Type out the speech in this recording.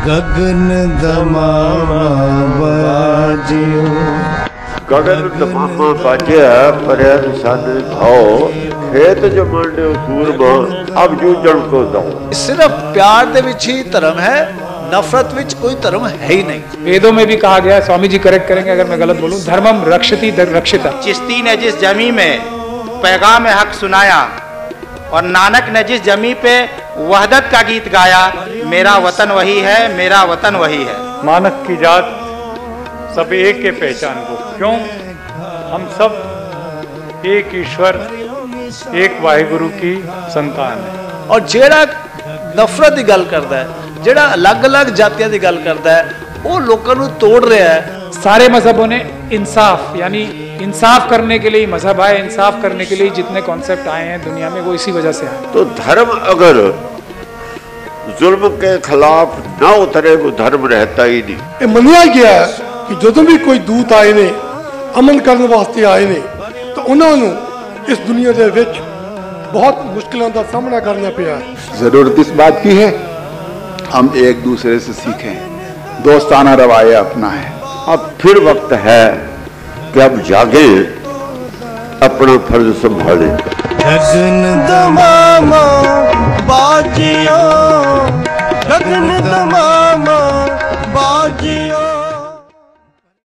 गगन दमामा बाजियो। गगन दमामा बाजिया परया सन भाओ, खेत जो मांडे सूरमा अब जूझण को दो। सिर्फ प्यार दे विच ही धर्म है, नफरत विच कोई धर्म है ही नहीं। वेदों में भी कहा गया, स्वामी जी करेक्ट करेंगे अगर मैं गलत बोलूं, धर्मम रक्षति रक्षिता। चिश्ती ने जिस जमी में पैगाम हक सुनाया और नानक ने जिस जमी पे वहदत का गीत गाया, मेरा वतन वही है, मेरा वतन वही है। मानक की जात सब एक के पहचान को, क्यों हम सब एक ईश्वर एक वाहिगुरु की संतान है। और जेड़ा नफरत की गल करता है, जेड़ा अलग अलग जातियों की गल करता है, वो लोगों को तोड़ रहा है। सारे मजहबों ने इंसाफ, यानी इंसाफ करने के लिए मजहब आए, इंसाफ करने के लिए जितने कॉन्सेप्ट आए हैं दुनिया में वो इसी वजह से आए। तो धर्म अगर जुल्म के खिलाफ ना उतरे वो धर्म रहता ही नहीं। ये मनिया गया है कि जो भी कोई दूत आए ने अमन करने वास्ते आए ने, तो उन्होंने इस दुनिया के विच बहुत मुश्किलों का सामना करना पिया। जरूरत इस बात की है हम एक दूसरे से सीखें, दोस्ताना रवैया अपना है। अब फिर वक्त है कि अब जागे, अपना फर्ज संभाले। गगन दमामा बाजियो, गगन दमामा